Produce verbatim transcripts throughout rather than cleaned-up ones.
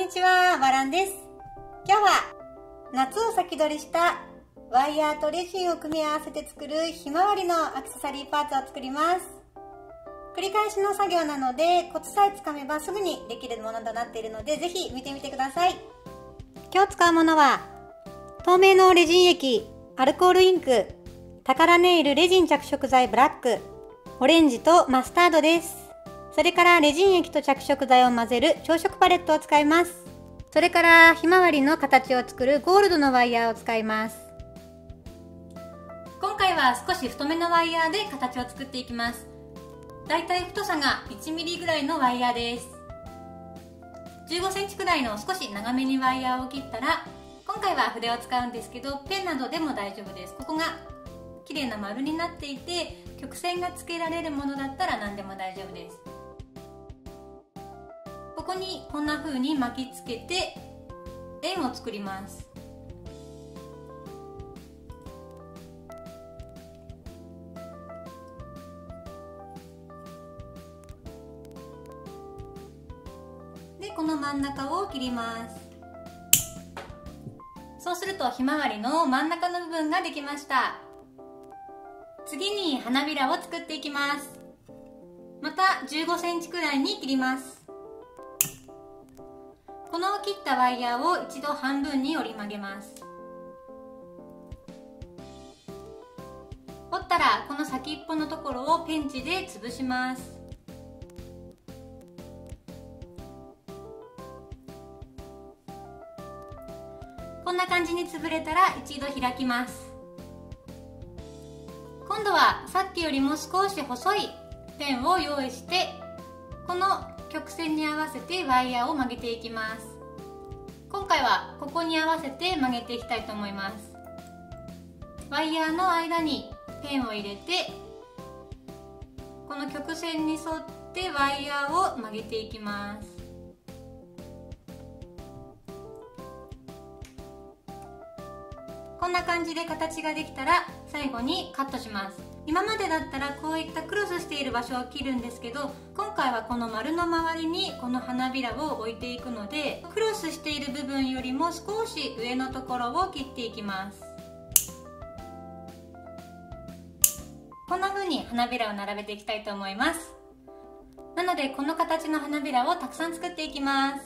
にちは、バランです。今日は夏を先取りしたワイヤーとレジンを組み合わせて作るひまわりのアクセサリーパーツを作ります。繰り返しの作業なのでコツさえつかめばすぐにできるものとなっているので、ぜひ見てみてください。今日使うものは透明のレジン液、アルコールインク、宝ネイルレジン着色剤ブラック、オレンジとマスタードです。それからレジン液と着色剤を混ぜる調色パレットを使います。それからひまわりの形を作るゴールドのワイヤーを使います。今回は少し太めのワイヤーで形を作っていきます。だいたい太さがいちミリぐらいのワイヤーです。じゅうごセンチくらいの少し長めにワイヤーを切ったら、今回は筆を使うんですけど、ペンなどでも大丈夫です。ここが綺麗な丸になっていて、曲線がつけられるものだったら何でも大丈夫です。ここにこんな風に巻きつけて円を作ります。で、この真ん中を切ります。そうするとひまわりの真ん中の部分ができました。次に花びらを作っていきます。またじゅうごセンチくらいに切ります。この切ったワイヤーを一度半分に折り曲げます。折ったらこの先っぽのところをペンチで潰します。こんな感じに潰れたら一度開きます。今度はさっきよりも少し細いペンを用意して、この曲線に合わせてワイヤーを曲げていきます。今回はここに合わせて曲げていきたいと思います。ワイヤーの間にペンを入れて、この曲線に沿ってワイヤーを曲げていきます。こんな感じで形ができたら最後にカットします。今までだったらこういったクロスしている場所を切るんですけど、今回はこの丸の周りにこの花びらを置いていくので、クロスしている部分よりも少し上のところを切っていきます。こんな風に花びらを並べていきたいと思います。なのでこの形の花びらをたくさん作っていきます。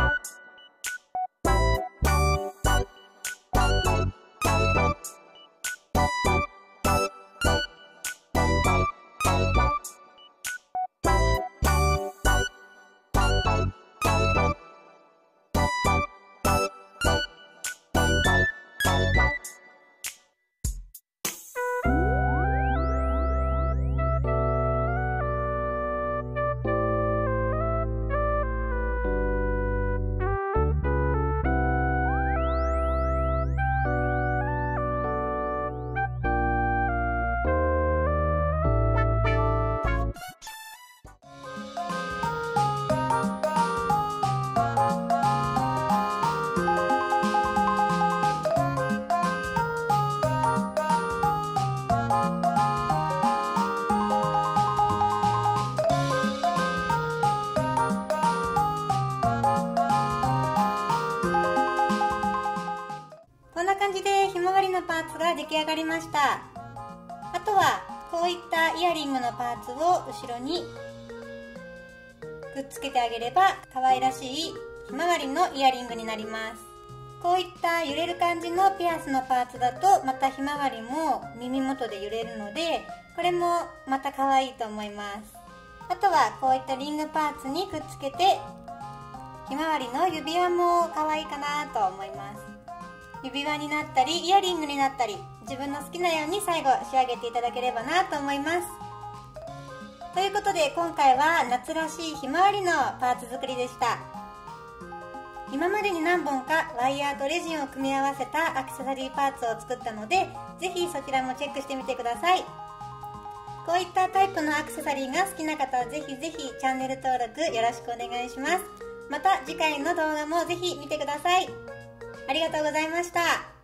こんな感じでひまわりのパーツが出来上がりました。あとはこういったイヤリングのパーツを後ろにくっつけてあげれば可愛らしいひまわりのイヤリングになります。こういった揺れる感じのピアスのパーツだとまたひまわりも耳元で揺れるので、これもまた可愛いと思います。あとはこういったリングパーツにくっつけてひまわりの指輪も可愛いかなと思います。指輪になったりイヤリングになったり、自分の好きなように最後仕上げていただければなと思います。ということで今回は夏らしいひまわりのパーツ作りでした。今までに何本かワイヤーとレジンを組み合わせたアクセサリーパーツを作ったので、ぜひそちらもチェックしてみてください。こういったタイプのアクセサリーが好きな方はぜひぜひチャンネル登録よろしくお願いします。また次回の動画もぜひ見てください。ありがとうございました。